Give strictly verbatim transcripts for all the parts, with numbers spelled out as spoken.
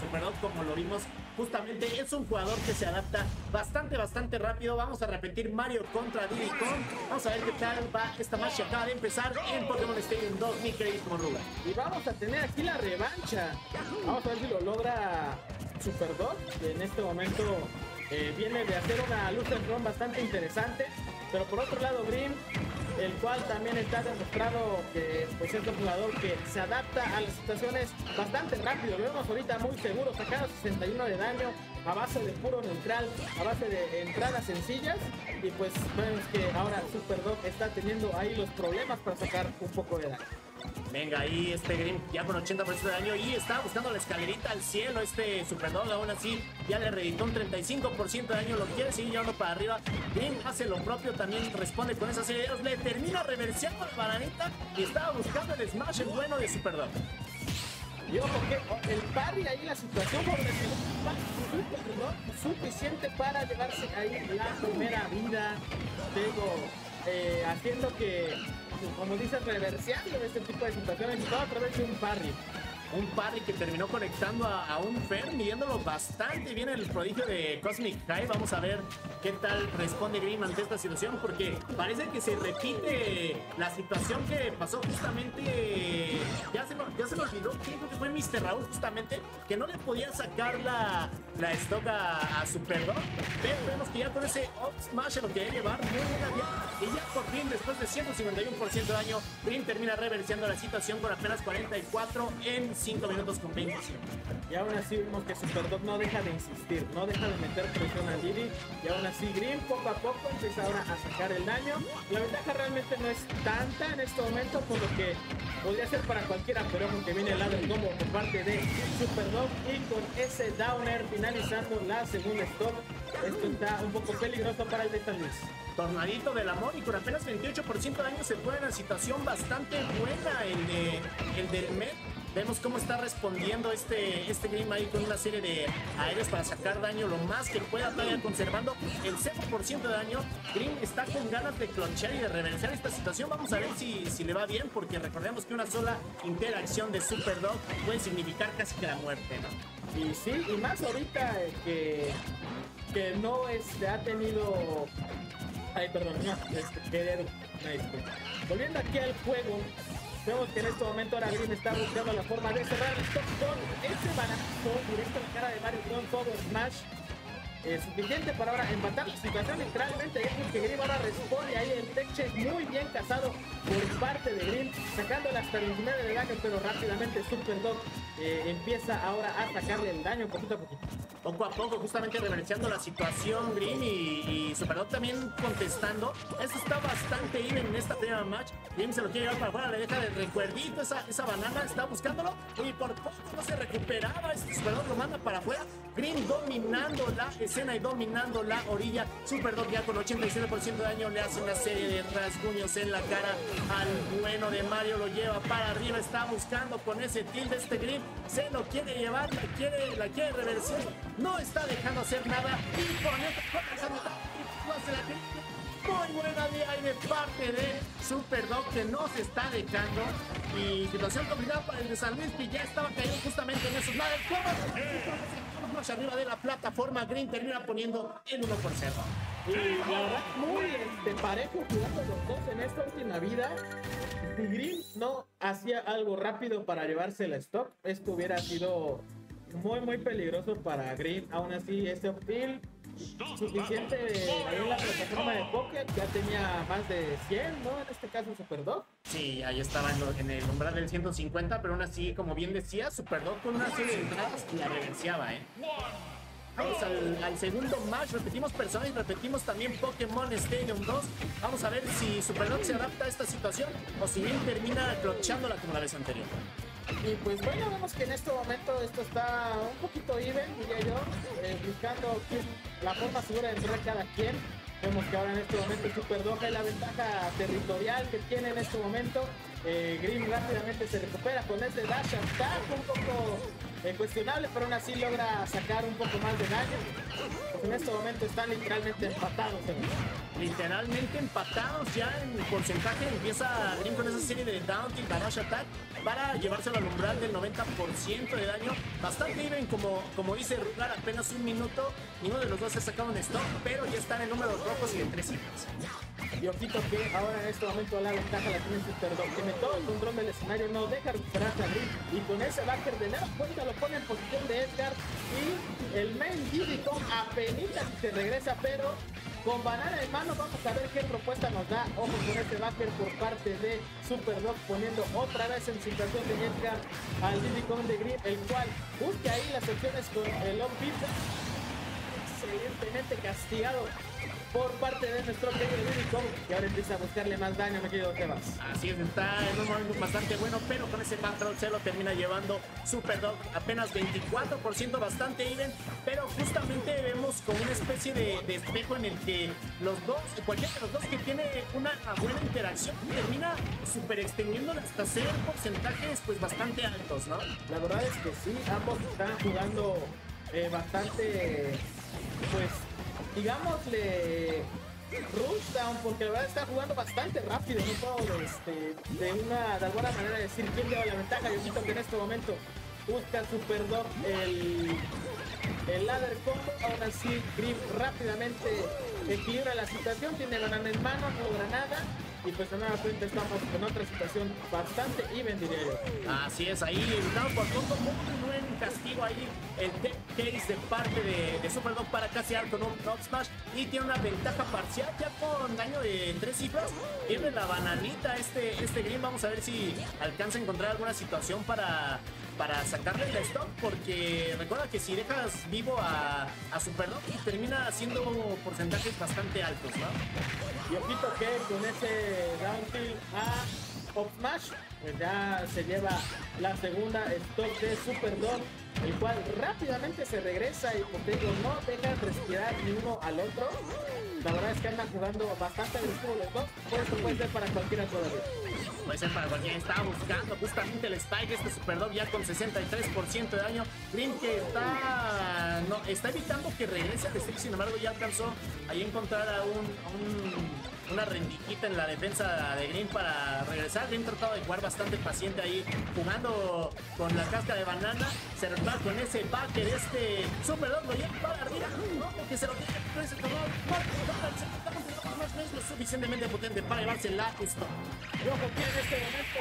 Superdog, como lo vimos justamente, es un jugador que se adapta bastante, bastante rápido. Vamos a repetir Mario contra Diddy Kong. Vamos a ver qué tal va esta match que acaba de empezar en Pokémon Stadium dos, mi querido Morruga. Y vamos a tener aquí la revancha. Vamos a ver si lo logra Superdog, que en este momento eh, viene de hacer una lucha run bastante interesante. Pero por otro lado, Grim, el cual también está demostrado que pues, es un jugador que se adapta a las situaciones bastante rápido. Lo vemos ahorita muy seguro, sacando sesenta y uno de daño a base de puro neutral, a base de entradas sencillas. Y pues vemos que ahora Superdog está teniendo ahí los problemas para sacar un poco de daño. Venga, ahí este Grim ya con ochenta por ciento de daño y está buscando la escalerita al cielo. Este Superdog aún así ya le reeditó un treinta y cinco por ciento de daño, lo quiere seguir llevando para arriba. Grim hace lo propio, también responde con esa serie de dedos, le termina reverseando la bananita y estaba buscando el smash el bueno de Superdog. Y ojo que el parry ahí, la situación por suficiente para llevarse ahí la primera vida. Digo, eh, haciendo que, como dices, reverseando este tipo de situaciones y todo a través de un parry. Un parry que terminó conectando a, a un Fer, midiéndolo bastante bien el prodigio de Cosmic High. Vamos a ver qué tal responde Grim ante esta situación, porque parece que se repite la situación que pasó justamente. Ya se, ya se me olvidó, creo que fue mister Raúl justamente, que no le podía sacar la, la stock a, a Superdog. Pero vemos que ya con ese up smash lo quería llevar muy buena bien. Y ya por fin, después de ciento cincuenta y uno por ciento de daño, Grim termina reversiando la situación con apenas cuarenta y cuatro en cinco minutos con veinticinco. Y aún así vemos que Superdog no deja de insistir, no deja de meter presión a Diddy. Y aún así Grim poco a poco empieza ahora a sacar el daño. La ventaja realmente no es tanta en este momento, por lo que podría ser para cualquiera, pero aunque viene el lado del combo por parte de Superdog. Y con ese downer finalizando la segunda stop, esto está un poco peligroso para el de San Luis. Tornadito del amor y con apenas veintiocho por ciento de daño se pone en una situación bastante buena el, de, el del Met. Vemos cómo está respondiendo este, este Grim ahí con una serie de aéreos para sacar daño lo más que pueda, todavía conservando el cero por ciento de daño. Grim está con ganas de clonchear y de reversar esta situación. Vamos a ver si, si le va bien, porque recordemos que una sola interacción de Superdog puede significar casi que la muerte, ¿no? Y sí, y más ahorita eh, que, que no este, ha tenido... Ay, perdón, no, este, que, no, volviendo aquí al juego, vemos que en este momento ahora Grim está buscando la forma de cerrar el stop con ese banazo directo en la cara de Mario con todo Smash. Eh, suficiente para ahora empatar la situación literalmente. Es que Grim ahora responde ahí el tech check muy bien cazado por parte de Grim, sacándole hasta veintinueve de daño, pero rápidamente Superdog eh, empieza ahora a sacarle el daño poquito a poquito. Poco a poco, justamente reverenciando la situación Grim y, y Superdog también contestando. Esto está bastante even en esta primera match. Grim se lo quiere llevar para afuera, le deja de recuerdito esa, esa banana, está buscándolo y por poco no se recuperaba. Este Superdog lo manda para afuera. Grim dominando la escena y dominando la orilla. Superdog ya con ochenta y siete por ciento de daño le hace una serie de rasguños en la cara al bueno de Mario, lo lleva para arriba, está buscando con ese tilde este Grim, se lo quiere llevar, la quiere, la quiere reversir, no está dejando hacer nada y con esto muy buena de ahí de parte de Superdog, que no se está dejando. Y situación complicada para el de San Luis, que ya estaba cayendo justamente en esos lados. Más arriba de la plataforma, Grim termina poniendo el uno por cero. Y la verdad, muy este, parejo jugando los dos en esta última vida. Si Grim no hacía algo rápido para llevarse la stop, esto hubiera sido muy muy peligroso para Grim. Aún así, este upfill suficiente ahí en la plataforma de Pocket, ya tenía más de cien, ¿no? En este caso Superdog. Sí, ahí estaba en, lo, en el umbral del ciento cincuenta, pero aún así, como bien decía, Superdog con una serie de entradas la reverenciaba, ¿eh? Vamos al, al segundo match, repetimos personajes, repetimos también Pokémon Stadium dos. Vamos a ver si Superdog se adapta a esta situación o si bien termina clochándola como la vez anterior. Y pues bueno, vemos que en este momento esto está un poquito even, diría yo, eh, buscando la forma segura de entrar cada quien. Vemos que ahora en este momento Superdog es la ventaja territorial que tiene en este momento. Eh, Grim rápidamente se recupera con ese dash attack un poco eh, cuestionable, pero aún así logra sacar un poco más de daño. Pues en este momento están literalmente empatados. ¿eh? Literalmente empatados ya en porcentaje. Empieza Green con esa serie de down tilt barrage attack para llevárselo al umbral del noventa por ciento de daño. Bastante even, como, como dice Rugar, apenas un minuto. Ninguno de los dos se ha sacado un stop, pero ya están en números rojos y en tres cifras. Y ojito que ahora en este momento la ventaja la tiene Superdog. Tiene todo el control del escenario, no deja recuperar a Green. Y con ese backer de nueva cuenta lo pone en posición de Edgar. Y el main Diddy Kong apenita se regresa, pero con banana en mano vamos a ver qué propuesta nos da. Ojo con este backer por parte de Superdog, poniendo otra vez en situación de Edgar al Diddy Kong de Green, el cual busca ahí las opciones con el long pip. Excelentemente castigado por parte de nuestro querido Diddy Kong, que ahora empieza a buscarle más daño, mi querido Tebas. Así es, está en un momento bastante bueno, pero con ese backroll se lo termina llevando Superdog, apenas veinticuatro por ciento, bastante even, pero justamente vemos como una especie de, de espejo en el que los dos, cualquiera de los dos que tiene una buena interacción, termina super extendiéndole hasta ser porcentajes pues bastante altos, ¿no? La verdad es que sí, ambos están jugando eh, bastante, pues, digámosle rush down, porque la verdad está jugando bastante rápido. No puedo este, de una de alguna manera decir quién lleva la ventaja. Yo siento que en este momento busca Superdog el, el ladder combo. Ahora sí, Grip rápidamente equilibra la situación, tiene banana en mano, no logra nada. Y pues de nueva cuenta estamos en otra situación bastante even, diría yo. Así es, ahí evitado por poco, muy buen castigo ahí, el death case de parte de, de Superdog para casear con un Up Smash, y tiene una ventaja parcial ya con daño de tres cifras. Tiene la bananita este, este Green. Vamos a ver si alcanza a encontrar alguna situación para, para sacarle el stop, porque recuerda que si dejas vivo a, a Superdog termina haciendo porcentajes bastante altos, ¿no? Y ojito que con ese down tilt a Up Smash, pues ya se lleva la segunda stop de Superdog, el cual rápidamente se regresa y, como te digo, no dejan respirar ni uno al otro. La verdad es que andan jugando bastante agresivo los dos, por eso puede ser para cualquiera todavía. Puede ser para cualquiera. Estaba buscando justamente el spike este Superdog ya con sesenta y tres por ciento de daño. Green que está no, está evitando que regrese al stick, sin embargo ya alcanzó ahí a encontrar a un, a un una rendijita en la defensa de Green para regresar. Green trataba de jugar bastante paciente ahí, jugando con la casca de banana. Se repara con ese backer este Superdog, lo lleva para arriba, no, porque se lo tiene que ese tornado. No es lo suficientemente potente para llevarse la esto. Y ojo que en este momento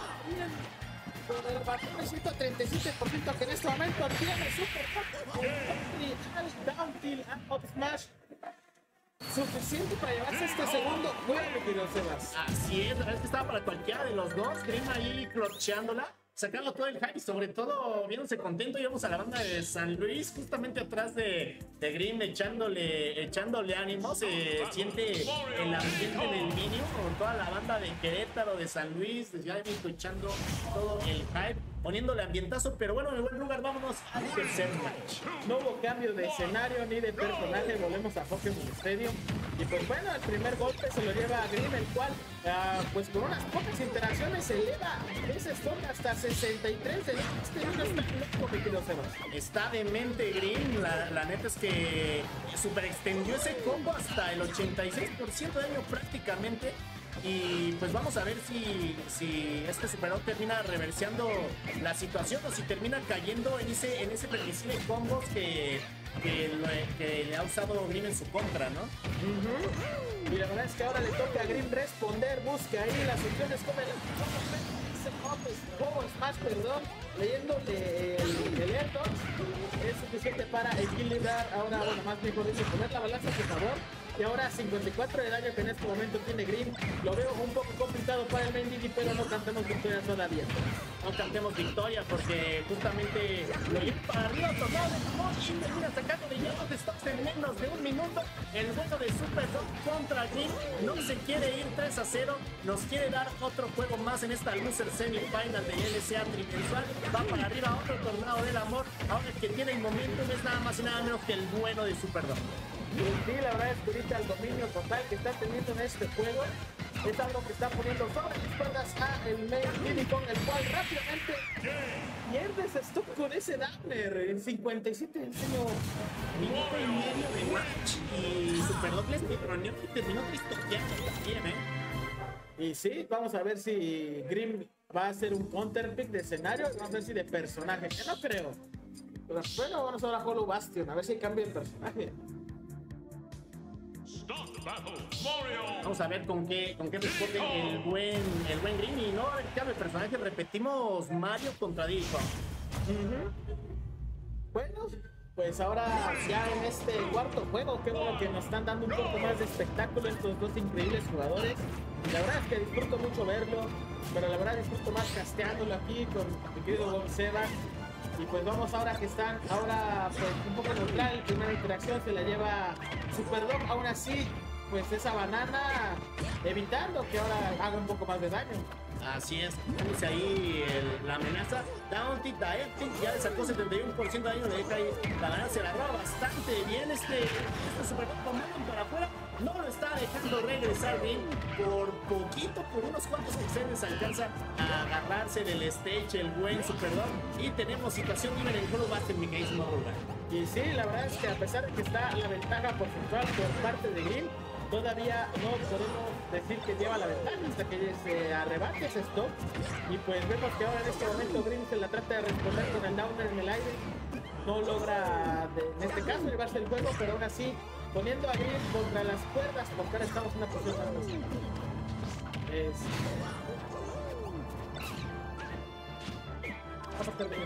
va con el bastón de ciento treinta y siete por ciento que en este momento tiene Superdog al down tilt a Up Smash. Suficiente para llevarse este segundo juego, querido Sebas. Así es, la verdad es que estaba para cualquiera de los dos. Green ahí clocheándola, sacando todo el hype y sobre todo viéndose contento. Íbamos a la banda de San Luis, justamente atrás de, de Green, echándole, echándole ánimo. Se siente el ambiente del vídeo con toda la banda de Querétaro, de San Luis, de Ciudad de México, echando todo el hype, poniéndole ambientazo. Pero bueno, en buen lugar, vámonos al tercer match. No hubo cambio de escenario ni de personaje, volvemos a Pokémon Stadium. Y pues bueno, el primer golpe se lo lleva a Green, el cual, uh, pues con unas pocas interacciones, se eleva ese stock hasta sesenta y tres. De este no está loco, mi querido Sebas. Está demente Green, la, la neta es que super extendió ese combo hasta el ochenta y seis por ciento de daño prácticamente. Y pues vamos a ver si, si este Superdog termina reverseando la situación o si termina cayendo en ese, en ese permisible combos que, que, lo, que le ha usado Green en su contra, ¿no? Uh-huh. Y la verdad es que ahora le toca a Green responder, busca ahí las opciones como el Power Smash, perdón, leyéndole el, el Air Dodge, es suficiente para equilibrar, ahora, bueno, más mejor dicho, poner la balanza a su favor. Y ahora cincuenta y cuatro de daño que en este momento tiene Green. Lo veo un poco complicado para el main Diddy, pero no cantemos victoria todavía. No cantemos victoria porque justamente lo lleva para arriba, tornado de Mosh y termina sacándole ya dos stops en menos de un minuto. El juego de Superdog contra Green no se quiere ir tres a cero, nos quiere dar otro juego más en esta loser semifinal de L C A trimensual. Va para arriba otro tornado del amor. Ahora el que tiene el momento no es nada más y nada menos que el bueno de Superdog. Y sí, la verdad es que ahorita el dominio total que está teniendo en este juego es algo que está poniendo sobre las cuerdas a el main Diddy Kong, el cual rápidamente pierde ese stop con ese downer en cincuenta y siete del año. Minuto y medio de match y Superdog les pitroneó y terminó tristoqueando también, ¿eh? Y sí, vamos a ver si Grim va a hacer un counter pick de escenario, vamos a ver si de personaje, que no creo. Pero bueno, vamos ahora a Hollow Bastion, a ver si cambia el personaje. Vamos a ver con qué, con qué responde el buen, el buen Grim. Y no, el cambio de personaje, repetimos Mario contra Diddy Kong. Uh-huh. Bueno, pues ahora ya en este cuarto juego, que es lo que nos están dando un poco más de espectáculo estos dos increíbles jugadores. La verdad es que disfruto mucho verlo, pero la verdad disfruto más casteándolo aquí con mi querido Bob Sebas. Y pues vamos ahora que están, ahora pues un poco neutral, primera interacción se la lleva Superdog, aún así pues esa banana evitando que ahora haga un poco más de daño. Así es, tenemos ahí el, la amenaza. Down tick, ya le sacó setenta y uno por ciento de daño, le deja ahí. La banana se la roba bastante bien. Este, este Superdog tomando para afuera. No lo está dejando regresar bien. Por poquito, por unos cuantos píxeles alcanza a agarrarse del stage el buen Superdog. Y tenemos situación libre en el Hollow Bastion, mi queridísimo Rugal. Y sí, la verdad es que a pesar de que está la ventaja porcentual por parte de Grim, todavía no podemos decir que lleva la ventaja hasta que se arrebate ese stop. Y pues vemos que ahora en este momento Grim se la trata de responder con el downer en el aire. No logra, de, en este caso, llevarse el juego, pero aún así poniendo a Grim contra las cuerdas, porque ahora estamos en una posición más fácil. Es... Vamos a terminar.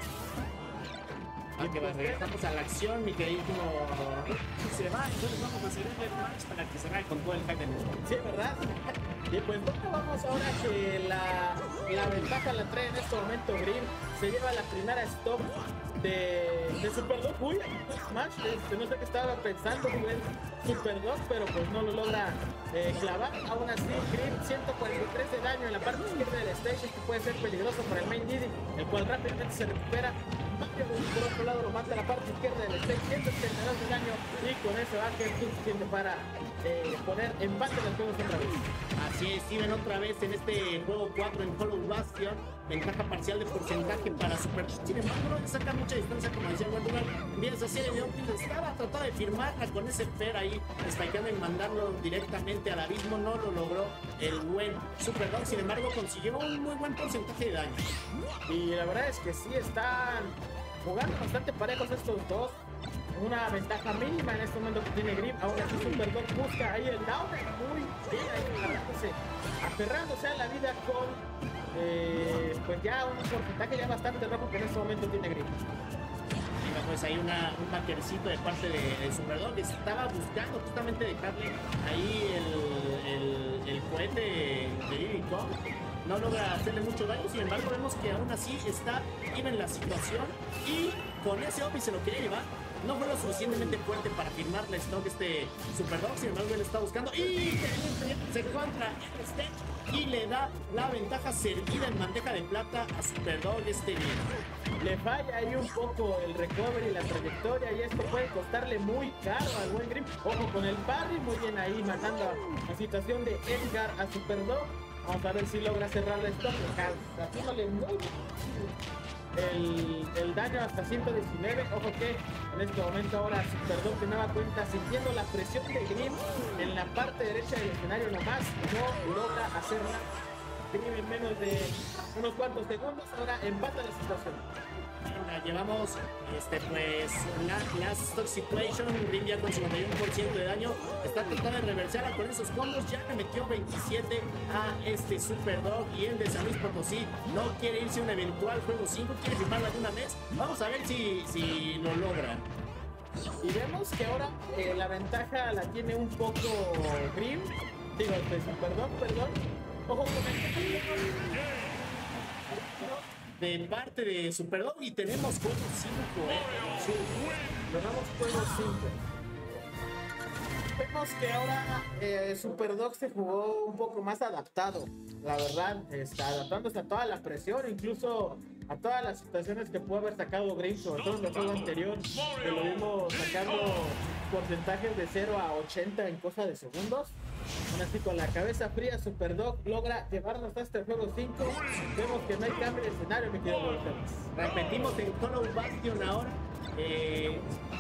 Ah, que regresamos a la acción, mi queridísimo. Se va, entonces vamos a hacer el match para que se vaya con todo el hype del mundo. Sí, ¿verdad? Y pues bueno, vamos ahora que la, la ventaja la trae en este momento Grim. Se lleva la primera stop de, de Superdog. Uy, match, este, no sé qué estaba pensando Grim, Superdog, pero pues no lo logra eh, clavar. Aún así, Grim ciento cuarenta y tres de daño en la parte izquierda del stage, que puede ser peligroso para el main Diddy, el cual rápidamente se recupera. Mario por otro lado lo mata a la parte izquierda del stage, ciento setenta y dos de daño, y con eso va a ser suficiente para eh, poner empate en los juegos otra vez. Así es, Steven otra vez en este juego cuatro en Hollow Bastion, ventaja parcial de porcentaje para Super. Sin embargo, no le saca mucha distancia, como decía el buen lugar. Empieza a hacer el Optimus, estaba tratando de firmarla con ese Fer ahí, spikeando y mandarlo directamente al abismo. No lo logró el buen Superdog, sin embargo, consiguió un muy buen porcentaje de daño. Y la verdad es que sí están jugando bastante parejos estos dos. Una ventaja mínima en este momento que tiene Grim. Ahora sí Superdog busca ahí el down. Muy bien ahí agarrándose, aferrándose a la vida con eh, pues ya un porcentaje ya bastante rojo que en este momento tiene Grim. Pues hay una, un backercito de parte de, de Superdog que estaba buscando justamente dejarle ahí el, el, el cohete de Diddy Kong. No logra hacerle mucho daño, sin embargo vemos que aún así está even la situación y con ese Opi se lo quiere llevar. No fue lo suficientemente fuerte para firmarle stock este Superdog, sin embargo él está buscando y se encuentra el stage y le da la ventaja servida en bandeja de plata a Superdog este día. Le falla ahí un poco el recovery y la trayectoria y esto puede costarle muy caro al buen Grim. Ojo con el parry, muy bien ahí matando la situación de Edgar a Superdog. Vamos a ver si logra cerrar el stop, haciéndole muy el, el daño hasta ciento diecinueve. Ojo que en este momento ahora Superdog se daba cuenta, sintiendo la presión de Grim en la parte derecha del escenario nomás, no logra hacerla. Grim en menos de unos cuantos segundos, ahora empata la situación. Llevamos este pues la last stock situation. Grim ya con cincuenta y uno por ciento de daño está tratando de reversarla con esos combos. Ya le metió veintisiete a este Superdog y el de San Luis Potosí no quiere irse a un eventual juego cinco, quiere firmarla de una vez. Vamos a ver si, si lo logra. Y vemos que ahora eh, la ventaja la tiene un poco Grim, digo, este Superdog, perdón. Ojo con el de parte de Superdog y tenemos juego cinco, eh. Sí, tenemos juego cinco. Vemos que ahora eh, Superdog se jugó un poco más adaptado, la verdad, está adaptándose a toda la presión, incluso a todas las situaciones que pudo haber sacado Green, sobre todo en el juego anterior, que lo vimos sacando porcentajes de cero a ochenta en cosa de segundos. Aún así, con la cabeza fría, Superdog logra llevarnos hasta este juego cinco. Vemos que no hay cambio de escenario, mi querido Wolfers. Repetimos en Hollow Bastion ahora. Eh,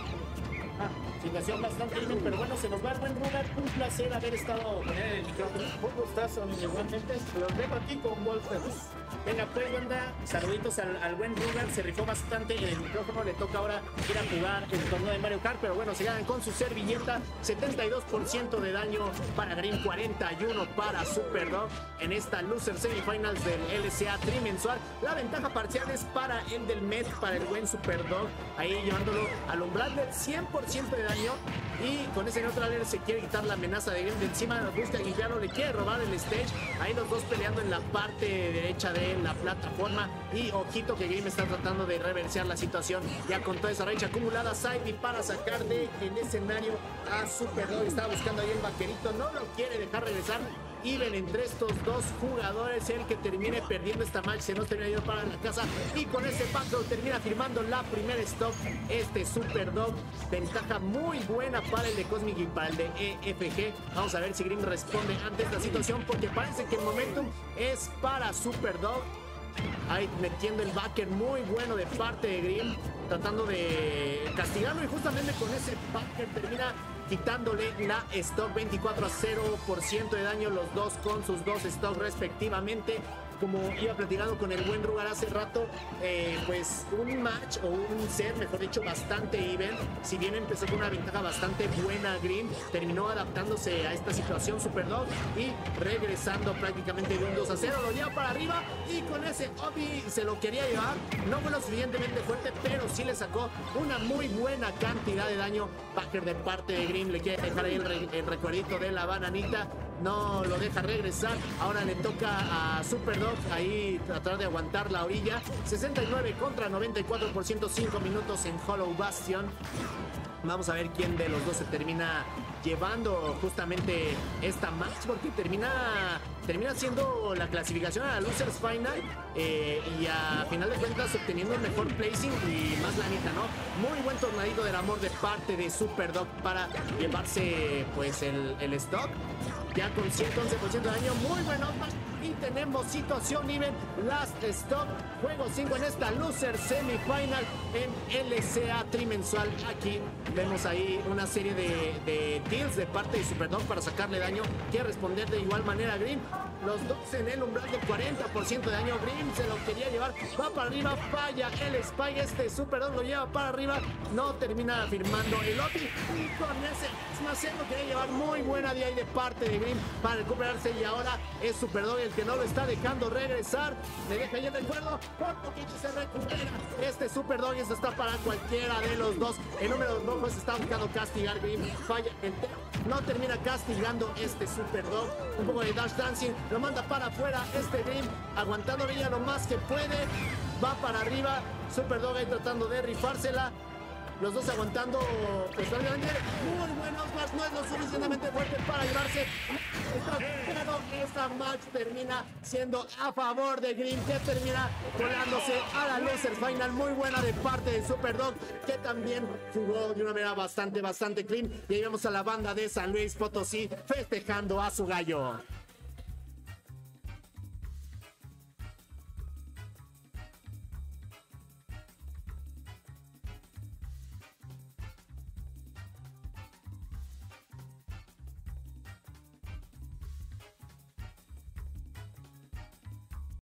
ah, situación bastante bien, pero bueno, se nos va el buen Rugal. Un placer haber estado con él en el micrófono. Un gustazo, igualmente. Los dejo aquí con Wolfers. Venga, pues, banda, saluditos al, al buen Rugal, se rifó bastante en el micrófono, le toca ahora ir a jugar el torneo de Mario Kart, pero bueno, se ganan con su servilleta, setenta y dos por ciento de daño para Green, cuarenta y uno para Superdog en esta Loser Semifinals del L C A trimensual. La ventaja parcial es para el del M E D, para el buen Superdog, ahí llevándolo al umbral del cien por ciento de daño, y con ese neutral air se quiere quitar la amenaza de Green de encima, busca guiarlo, le quiere robar el stage, ahí los dos peleando en la parte derecha de la plataforma, y ojito que Game está tratando de reversear la situación ya con toda esa racha acumulada. Saidi para sacar de el escenario a Superdog, estaba buscando ahí el vaquerito, no lo quiere dejar regresar. Even entre estos dos jugadores, el que termine perdiendo esta match se nos termina yendo para la casa, y con ese paso termina firmando la primera stop este Superdog. Ventaja muy buena para el de Cosmic y para el de E F G. Vamos a ver si Green responde ante esta situación, porque parece que el momentum es para Superdog. Ahí metiendo el backer muy bueno de parte de Green, tratando de castigarlo, y justamente con ese backer termina quitándole la stock. Veinticuatro a cero por ciento de daño los dos con sus dos stocks respectivamente. Como iba platicando con el buen Rugal hace rato, eh, pues un match o un set, mejor dicho, bastante even. Si bien empezó con una ventaja bastante buena Green, terminó adaptándose a esta situación Superdog y regresando prácticamente de un dos a cero. Lo lleva para arriba, y con ese Obi se lo quería llevar. No fue lo suficientemente fuerte, pero sí le sacó una muy buena cantidad de daño. Backer de parte de Green, le quiere dejar ahí el, re el recuerdito de la bananita, no lo deja regresar. Ahora le toca a Superdog ahí tratar de aguantar la orilla. Sesenta y nueve contra noventa y cuatro por ciento, cinco minutos en Hollow Bastion. Vamos a ver quién de los dos se termina llevando justamente esta match, porque termina termina siendo la clasificación a la Losers Final, eh, y a final de cuentas obteniendo el mejor placing y más lanita, ¿no? Muy buen tornadito del amor de parte de Superdog para llevarse pues el, el stock, ya con ciento once por ciento de daño. Muy buenos match, y tenemos situación even, last stop, juego cinco en esta Loser Semifinal en L C A trimensual. Aquí vemos ahí una serie de, de deals de parte de Superdog para sacarle daño, quiere responder de igual manera a Green. Los dos en el umbral del cuarenta por ciento de daño. Green se lo quería llevar, va para arriba, falla el spike, este Superdog lo lleva para arriba, no termina firmando el Obi, y con ese Smash lo quería llevar. Muy buena de ahí de parte de Green para recuperarse, y ahora es Superdog el que no lo está dejando regresar, le deja ahí el recuerdo, por poquito se recupera este Superdog, y esto está para cualquiera de los dos. El número rojo se está buscando castigar, Green falla entero, no termina castigando este Superdog. Un poco de dash dancing, lo manda para afuera este Green, aguantando orilla lo más que puede, va para arriba Superdog ahí tratando de rifársela, los dos aguantando pues obviamente muy buenos, más no es lo suficientemente fuerte para llevarse, pero esta match termina siendo a favor de Green, que termina colándose a la Losers Final. Muy buena de parte de Superdog, que también jugó de una manera bastante bastante clean, y ahí vemos a la banda de San Luis Potosí festejando a su gallo.